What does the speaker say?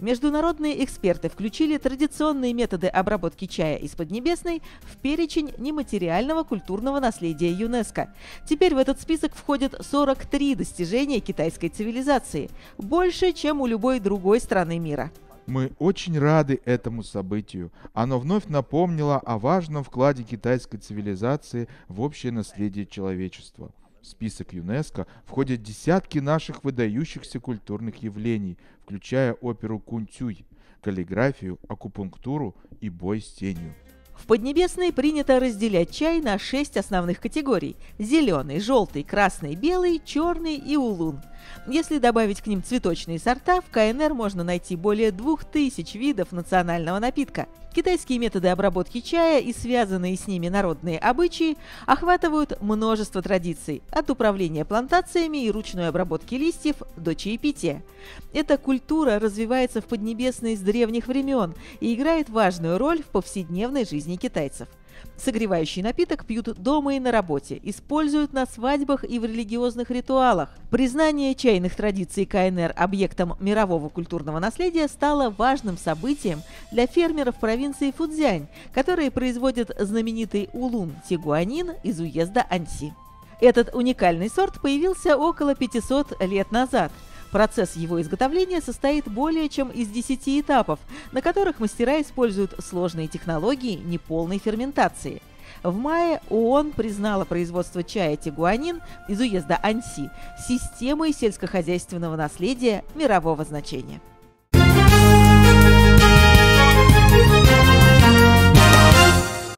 международные эксперты включили традиционные методы обработки чая из Поднебесной в перечень нематериального культурного наследия ЮНЕСКО. Теперь в этот список входят 43 достижения китайской цивилизации, больше, чем у любой другой страны мира. Мы очень рады этому событию. Оно вновь напомнило о важном вкладе китайской цивилизации в общее наследие человечества. В список ЮНЕСКО входят десятки наших выдающихся культурных явлений, включая оперу «Кунцюй», каллиграфию, акупунктуру и бой с тенью. В Поднебесной принято разделять чай на 6 основных категорий – зеленый, желтый, красный, белый, черный и улун. Если добавить к ним цветочные сорта, в КНР можно найти более 2000 видов национального напитка. Китайские методы обработки чая и связанные с ними народные обычаи охватывают множество традиций, от управления плантациями и ручной обработки листьев до чаепития. Эта культура развивается в Поднебесной с древних времен и играет важную роль в повседневной жизни китайцев. Согревающий напиток пьют дома и на работе, используют на свадьбах и в религиозных ритуалах. Признание чайных традиций КНР объектом мирового культурного наследия стало важным событием для фермеров провинции Фуцзянь, которые производят знаменитый улун тигуанин из уезда Аньси. Этот уникальный сорт появился около 500 лет назад. Процесс его изготовления состоит более чем из 10 этапов, на которых мастера используют сложные технологии неполной ферментации. В мае ООН признала производство чая тигуанин из уезда Аньси системой сельскохозяйственного наследия мирового значения.